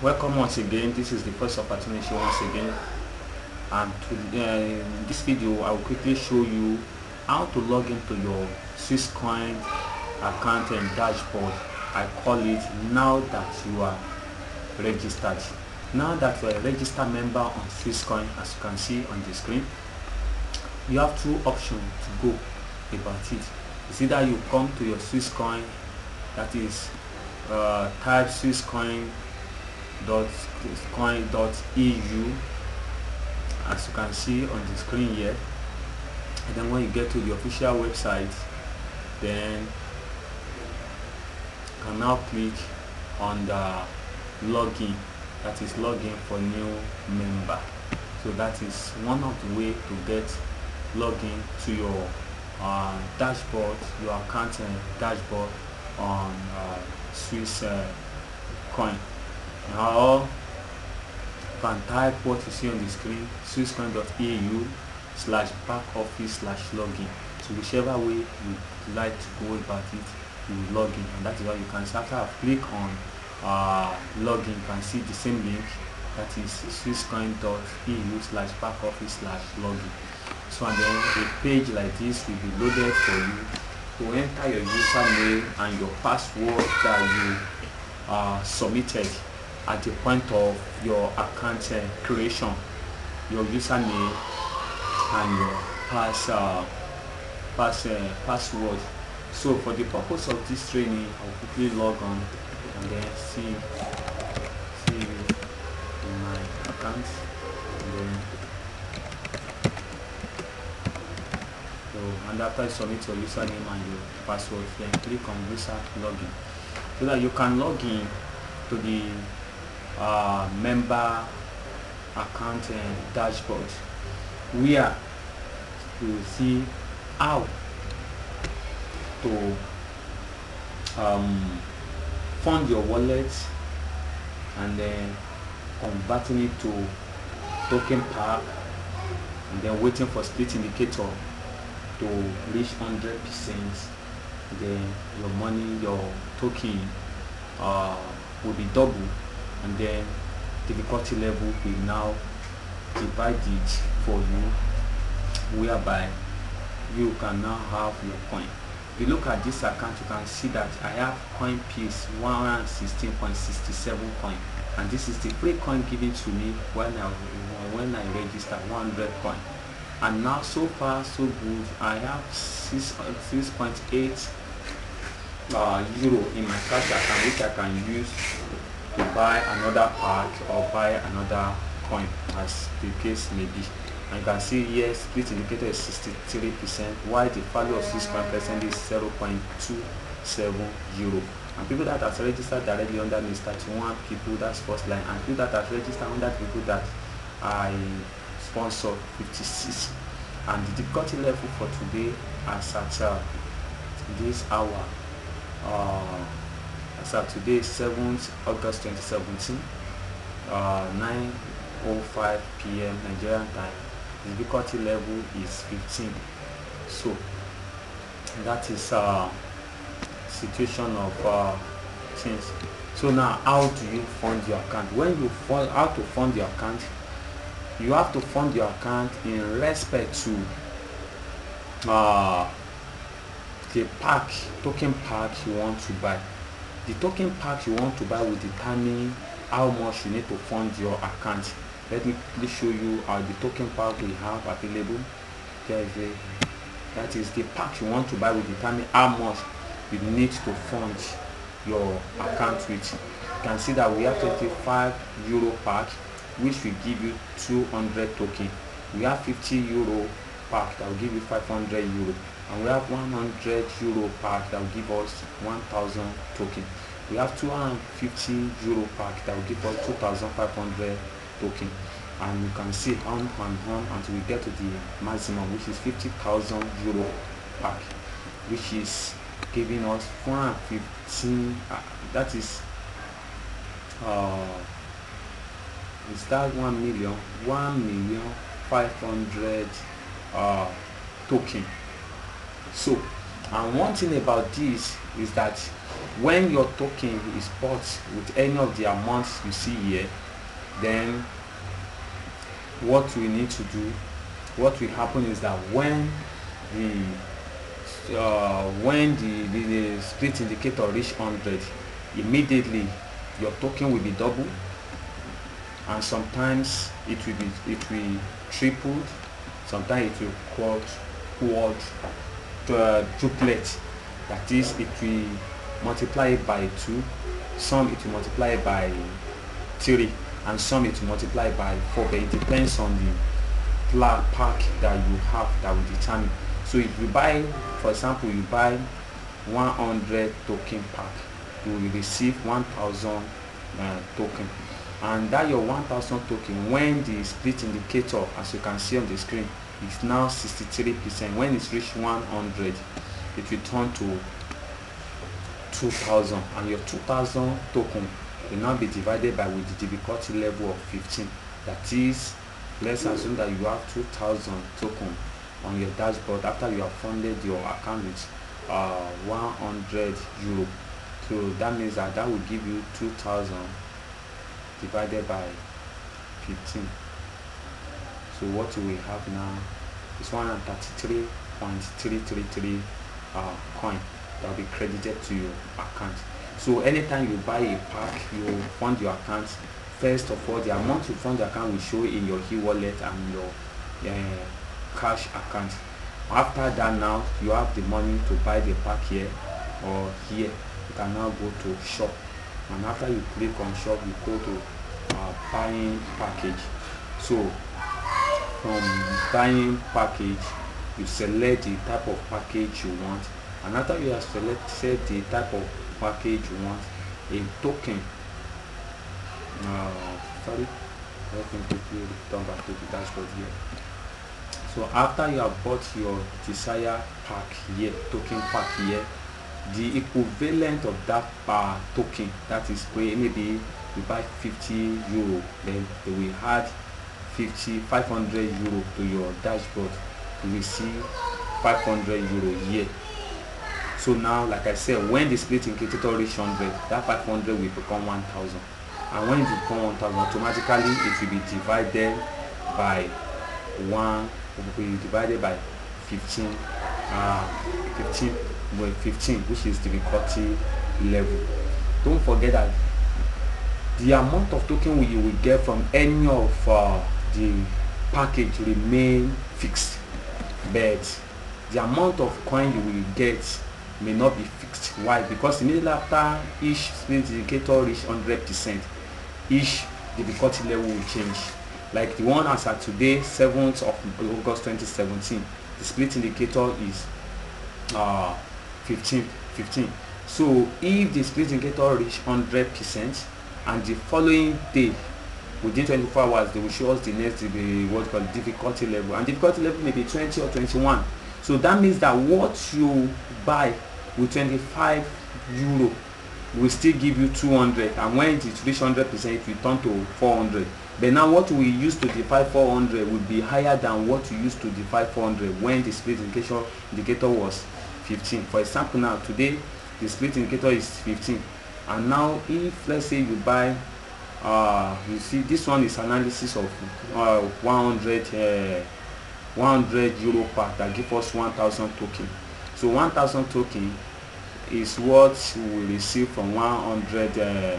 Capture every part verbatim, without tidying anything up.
Welcome once again. This is the first opportunity once again, and to, uh, in this video I will quickly show you how to log into your Swisscoin account and dashboard. I call it now that you are registered. Now that you are a registered member on Swisscoin, as you can see on the screen, you have two options to go about it. It's either you come to your Swisscoin, that is uh, type swisscoin dot coin dot e u, as you can see on the screen here, and then when you get to the official website, then you can now click on the login, that is login for new member. So that is one of the way to get login to your uh, dashboard, your account and dashboard on uh, Swiss uh, coin. Now you can type what you see on the screen, swisscoin dot e u slash back office slash login. So whichever way you like to go about it, you will log in, and that is why you can see after I click on uh, login, you can see the same link, that is swisscoin dot e u slash back office slash login. So and then a page like this will be loaded for you to enter your username and your password that you uh, submitted at the point of your account uh, creation, your username and your pass, uh, pass uh, password. So for the purpose of this training, I will quickly log on and then see see in my account, and then so and after you submit your username and your password, then click on Visa login, so that you can log in to the uh, member account and dashboard, where you will see how to um, fund your wallet and then converting it to token pack, and then waiting for split indicator to reach one hundred percent. Then your money, your token uh, will be double, and then difficulty level will now divide it for you, whereby you can now have your coin. If you look at this account, you can see that I have coin piece one hundred sixteen point six seven coin, and this is the free coin given to me when I when I register one hundred coin. And now so far so good, I have six point eight uh, euro in my cash account, which I can use to buy another pack or buy another coin, as the case may be. And you can see here split indicator is sixty-three percent, while the value of six coin percent is zero point two seven euro. And people that are registered directly under me is thirty-one people, that's first line, and people that are registered under people that I sponsor, fifty-six. And the difficulty level for today, as at uh, this hour, uh, as at today, seventh August twenty seventeen, uh, nine oh five p m Nigerian time, the difficulty level is fifteen. So that is uh situation of uh, things. So now, how do you fund your account? When you fund, how to fund your account, you have to fund your account in respect to uh, the pack, token pack you want to buy. The token pack you want to buy will determine how much you need to fund your account. Let me please show you uh, the token pack we have available. There is a, that is the pack you want to buy will determine how much you need to fund your account with. You can see that we have twenty-five euro pack, which will give you two hundred token. We have fifty euro pack that will give you five hundred euro, and we have one hundred euro pack that will give us one thousand token. We have two hundred fifty euro pack that will give us two thousand five hundred token, and you can see on and on until we get to the maximum, which is fifty thousand euro pack, which is giving us four hundred fifteen, uh, that is uh is that one million one million five hundred uh token. So And one thing about this is that when your token is bought with any of the amounts you see here, then what we need to do, what will happen is that when the uh, when the, the, the split indicator reach one hundred, immediately your token will be doubled, and sometimes it will be it will tripled, sometimes it will quad quad uh, triplet. That is, it will multiply it by two, some it will multiply it by three, and some it will multiply by four, but it depends on the pack that you have that will determine. So if you buy, for example, you buy one hundred token pack, you will receive one thousand uh, token, and that your one thousand token, when the split indicator, as you can see on the screen, is now sixty-three percent, when it's reached one hundred, it will turn to two thousand, and your two thousand token will now be divided by with the difficulty level of fifteen. That is, let's assume that you have two thousand token on your dashboard after you have funded your account with uh, one hundred euro. So that means that that will give you two thousand divided by fifteen. So what we have now is one hundred thirty-three point three three three uh, coin that will be credited to your account. So anytime you buy a pack, you fund your account. First of all, the amount you fund the account will show in your e-wallet and your uh, cash account. After that, now you have the money to buy the pack here or here. You can now go to shop, and after you click on shop, you go to uh, buying package. So from buying package, you select the type of package you want, and after you have selected the type of package you want, a token uh, sorry let me quickly return back to the dashboard here. So after you have bought your desired pack here, token pack here, the equivalent of that uh, token, that is maybe you buy fifty euro, then they will add fifty five hundred euro to your dashboard. You will see five hundred euro here. So now, like I said, when the split indicator reach one hundred, that five hundred will become one thousand, and when it becomes one thousand, automatically it will be divided by one, will be divided by fifteen, uh, fifteen, well, fifteen, which is the difficulty level. Don't forget that the amount of token you will get from any of uh, the package remain fixed, but the amount of coin you will get may not be fixed. Why? Because immediately after each split indicator reach one hundred percent, each difficulty level will change. Like the one as at today, seventh of August twenty seventeen, the split indicator is uh, fifteen. So if the split indicator reach one hundred percent, and the following day, within twenty-four hours, they will show us the next the what's called difficulty level, and difficulty level may be twenty or twenty-one. So that means that what you buy with twenty-five euro will still give you two hundred, and when it reach one hundred percent, it will turn to four hundred. But now what we use to divide four hundred will be higher than what you used to divide four hundred when the split indicator indicator was fifteen. For example, now today the split indicator is fifteen, and now if let's say you buy uh you see this one is analysis of uh one hundred uh, one hundred euro pack that give us one thousand token. So one thousand token is what we will receive from one hundred uh,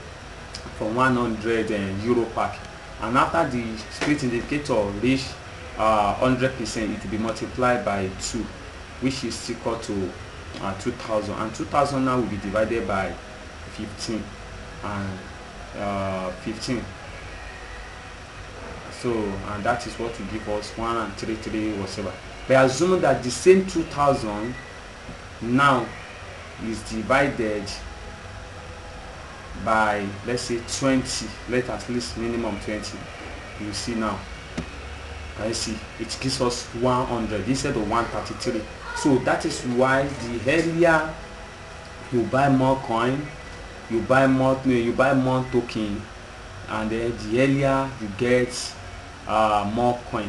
from one hundred uh, euro pack, and after the split indicator reach uh, one hundred percent, it will be multiplied by two, which is equal to uh, two thousand, and two thousand now will be divided by fifteen, and uh, fifteen. So, and that is what will give us one and three three whatever. But assume that the same two thousand now is divided by, let's say, twenty. Let at least minimum twenty. You see now, I see it gives us one hundred instead of one thirty-three. So that is why the earlier you buy more coin, you buy more you buy more token, and then the earlier you get uh, more coin.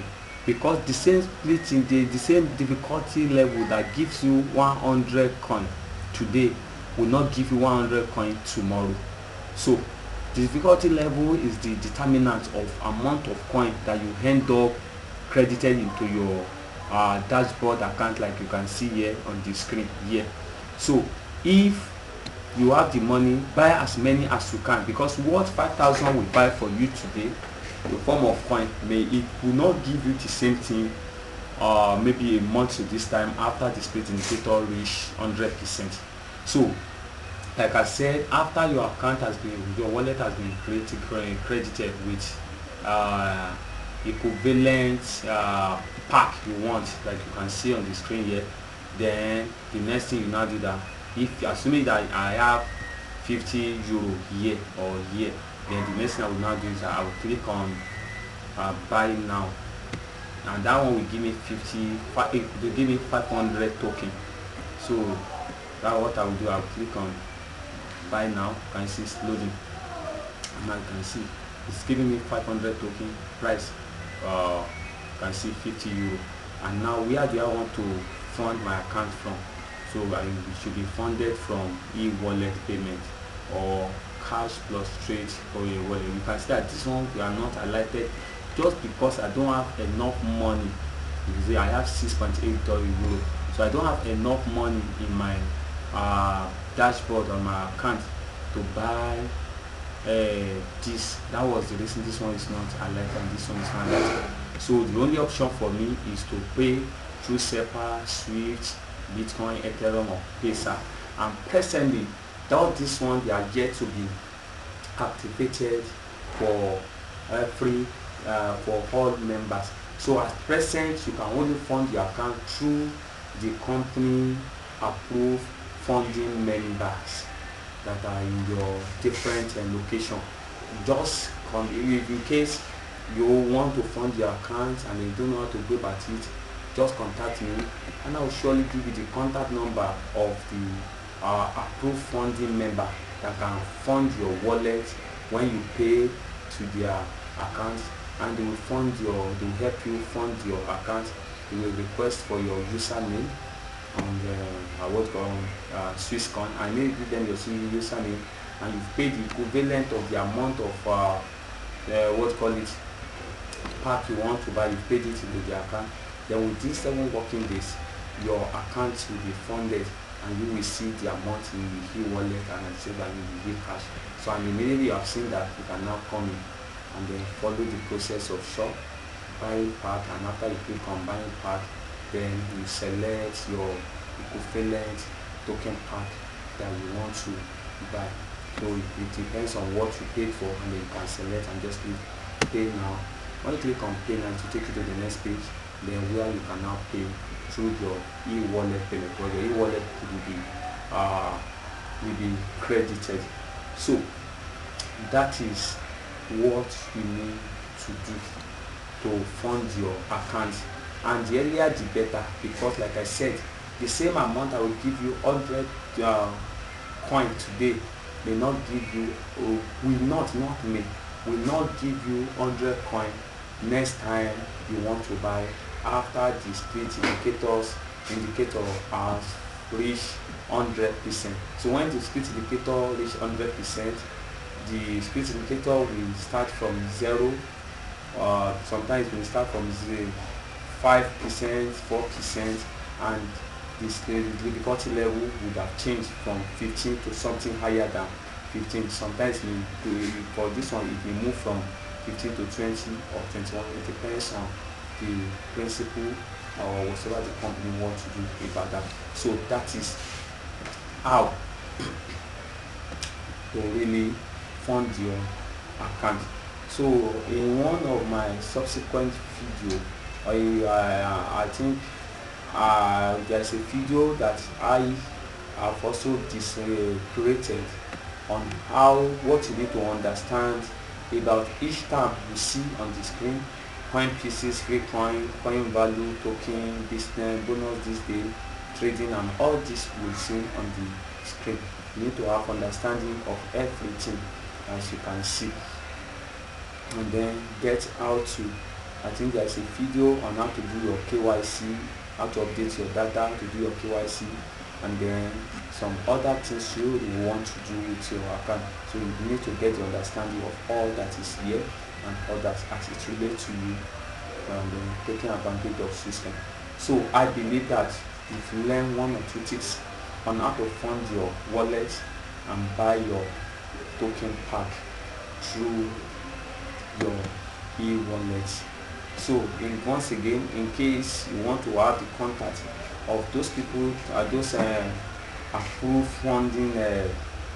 because the same split in the the same difficulty level that gives you one hundred coin today will not give you one hundred coin tomorrow. So the difficulty level is the determinant of amount of coin that you end up credited into your uh, dashboard account, like you can see here on the screen here. So if you have the money, buy as many as you can, because what five thousand will buy for you today, the form of coin, may it will not give you the same thing uh maybe a month to this time after the split indicator reach one hundred percent. So like I said, after your account has been, your wallet has been created, credited with uh equivalent uh pack you want, like you can see on the screen here, then the next thing you now do that, if assuming that I have fifty euro here or here, then the next thing I will now do is that I will click on uh, buy now, and that one will give me fifty, it will give me five hundred token. So that's what I will do. I will click on buy now. You can see it's loading, and I can see it's giving me five hundred token price. Uh, you can see fifty euro, and now where do I want to fund my account from? So I should be funded from e-wallet payment or cash plus trade for a wallet. You can see that this one we are not highlighted just because I don't have enough money. You see, I have six point eight euro, so I don't have enough money in my uh, dashboard on my account to buy uh, this. That was the reason this one is not highlighted and this one is not highlighted. So the only option for me is to pay through SEPA, Swift, Bitcoin, Ethereum, or Pesa. And presently, all this one they are yet to be activated for every uh, for all members. So at present, you can only fund your account through the company approved funding members that are in your different uh, location. Just come in case you want to fund your account and you don't know how to go about it, just contact me and I will surely give you the contact number of the uh, approved funding member that can fund your wallet when you pay to their account, and they will fund your they will help you fund your account. They will request for your username on the uh, what called uh, Swisscoin, and maybe give them your username, and you pay the equivalent of the amount of uh, uh, what call it pack you want to buy. You paid it into the account. Then within seven working days, your account will be funded and you will see the amount in the e-wallet, and I say that you will get cash. So and immediately you have seen that, you can now come in and then follow the process of shop, buying pack, and after you click on buying pack, then you select your equivalent token pack that you want to buy. So it, it depends on what you paid for, and then you can select and just click pay now. When you click on pay now, to take you to the next page, then where you can now pay through your e-wallet payment, or your e-wallet will be uh, will be credited. So that is what you need to do to fund your account, and the earlier the better, because like I said, the same amount I will give you one hundred uh, coin today may not give you, or will not not may will not give you one hundred coin next time you want to buy, after the split indicators indicator has reached one hundred percent. So when the split indicator reach one hundred percent, the split indicator will start from zero. Uh, sometimes we start from zero, five percent, four percent, and this the difficulty level would have changed from fifteen to something higher than fifteen. Sometimes we, for this one it will move from fifteen to twenty or twenty-one. It depends on the principle or whatever the company wants to do about that. So that is how to really fund your account. So in one of my subsequent video, I, I, I think uh, there's a video that I have also dis uh, created on how what you need to understand about each term you see on the screen: coin pieces, free coin, coin value, token, business, bonus this day, trading, and all this you will see on the screen. You need to have understanding of everything, as you can see, and then get how to I think there is a video on how to do your K Y C, how to update your data, to do your K Y C, and then some other things you want to do with your account. So you need to get the understanding of all that is here and others as it relates to you, and then taking advantage of system. So I believe that if you learn one or two tips on how to fund your wallet and buy your token pack through your e-wallet. So in, once again, in case you want to have the contact of those people, uh, those uh, approved funding uh,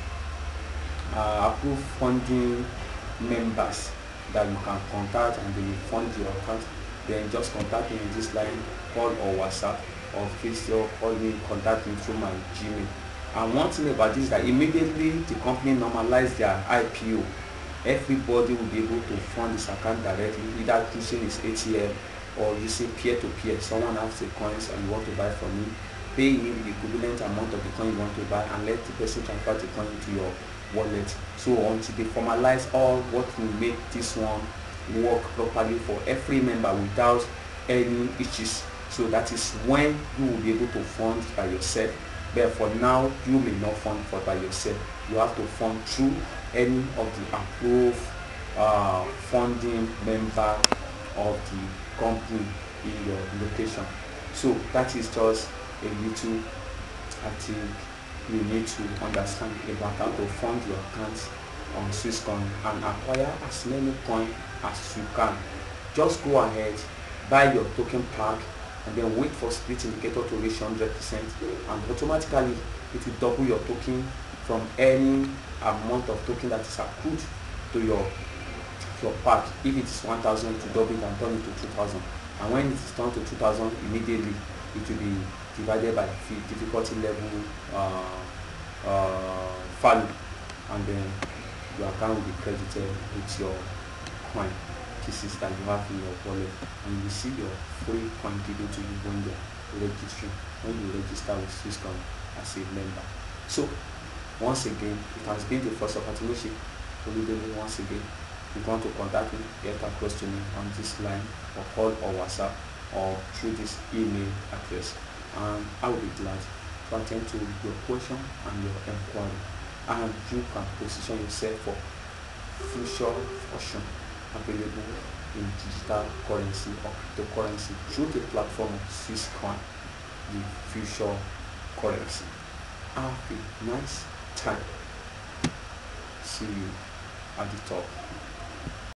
uh, approved funding members that you can contact and they will fund your account, then just contact me in this line, call or WhatsApp, or please or call me, contact me through my Gmail. And one thing about this is that immediately the company normalized their I P O, everybody will be able to fund this account directly, either using his A T M or using peer-to-peer. Someone has the coins and you want to buy from me, pay him the equivalent amount of the coin you want to buy and let the person transfer the coin into your wallet. So until they formalize all what will make this one work properly for every member without any issues, so that is when you will be able to fund by yourself. But for now, you may not fund for by yourself. You have to fund through any of the approved uh, funding member of the company in your location. So that is just a little, I think, you need to understand about how to fund your accounts on Swisscoin and acquire as many coins as you can. Just go ahead, buy your token pack, and then wait for split indicator to reach one hundred percent, and automatically it will double your token from any amount of token that is accrued to your your pack. If it is one thousand, to double it and turn it to two thousand, and when it is turned to two thousand, immediately it will be divided by difficulty level uh, uh, value, and then your account will be credited with your coin pieces that you have in your wallet, and you will see your free coin given to you when you are registering, when you register with Swisscoin as a member. So once again, it has been the first opportunity. Once again, if you want to contact me, get across to me on this line, or call or WhatsApp, or through this email address, and I will be glad to attend to your question and your inquiry, and you can position yourself for future option available in digital currency or cryptocurrency through the platform of Swisscoin, the future currency. Have a nice time. See you at the top.